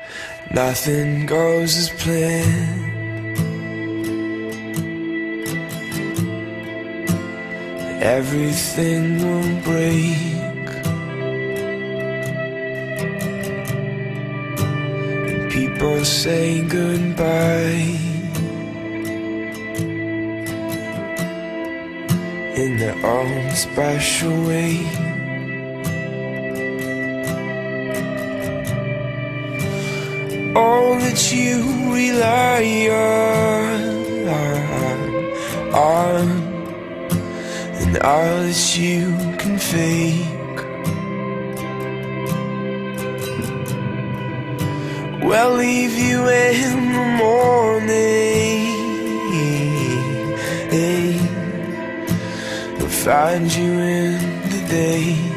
Nothing goes as planned. Everything will break. People say goodbye in their own special way. All that you rely on, and all that you can fake, will leave you in the morning. Find you in the day.